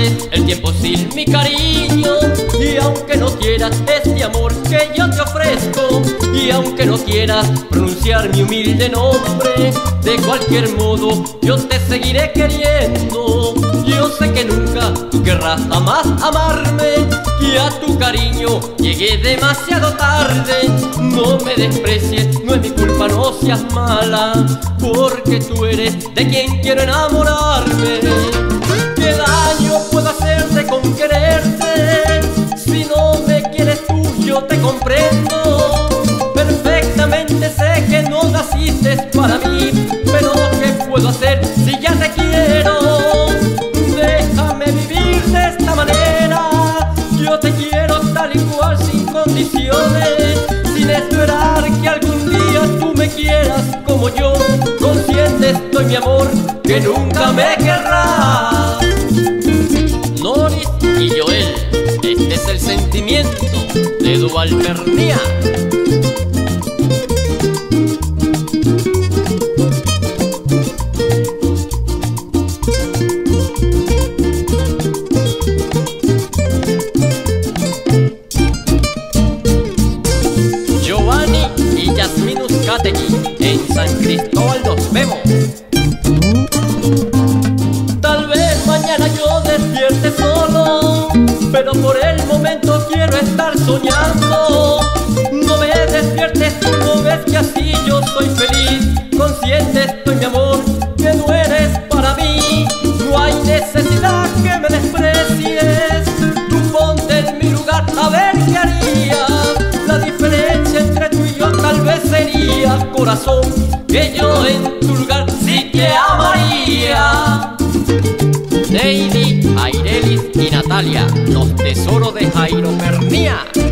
pase el tiempo sin mi cariño. Y aunque no quieras este amor que yo te ofrezco, y aunque no quieras pronunciar mi humilde nombre, de cualquier modo yo te seguiré queriendo. Yo sé que nunca tú querrás jamás amarme, y a tu cariño llegué demasiado tarde. No me desprecies, no es mi culpa, no seas mala, porque tú eres de quien quiero enamorarme. ¿Qué daño puedo hacerte con quererte? Si no me quieres tú, yo te comprendo. Perfectamente sé que no naciste para mí, pero ¿qué puedo hacer si ya te quiero? Déjame vivir de esta manera. Yo te quiero tal y cual, sin condiciones, sin esperar que algún día tú me quieras como yo. Consciente estoy, mi amor, que nunca me querrás. Noris y Joel, este es el sentimiento de Duvalpernía. Giovanni y Yasmin Uzcategui, en San Cristóbal nos vemos. Tal vez mañana yo despierte solo, pero por el momento quiero estar soñando. No me despiertes, tú no ves que así yo soy feliz. Consciente estoy, mi amor, que no eres para mí. No hay necesidad que me desprecies. Tú ponte en mi lugar a ver qué haría. La diferencia entre tú y yo tal vez sería, corazón, que yo en tu lugar sí que amaría. Neidi, Airelis y Natalia, los tesoros de Jairo Pernía.